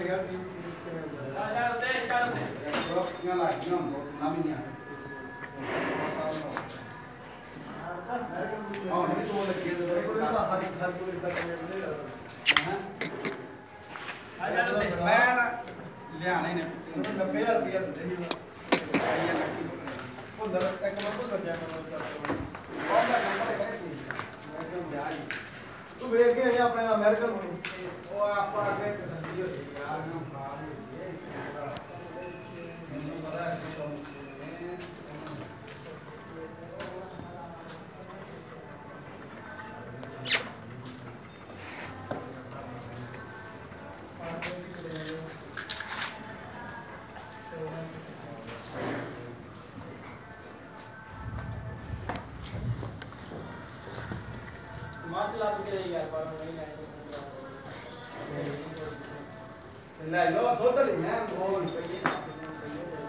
ਲਿਆਣੇ ਨੇ 90000 ਰੁਪਏ ਦਿੰਦੇ ਸੀ ਉਹ ਨਰਸ ਇੱਕ ਨੰਬਰ ਲੱਗਿਆ ਤੂੰ ਵੇਖ ਕੇ ਆਇਆ ਆਪਣੇ ਅਮਰੀਕਨ ਨੂੰ ਉਹ ਆਪਾਂ ਅੱਗੇ ਕਸੰਦੀ ਹੋ ਗਈ ਯਾਰ ਨੂੰ ਖਰਾਬ ਹੋ ਗਈ ਮੈਨੂੰ ਪਤਾ ਹੈ ਕਿ ਲੈ ਲੋ ਦੁੱਧ ਲੈਣਾ 2 ਰੁਪਏ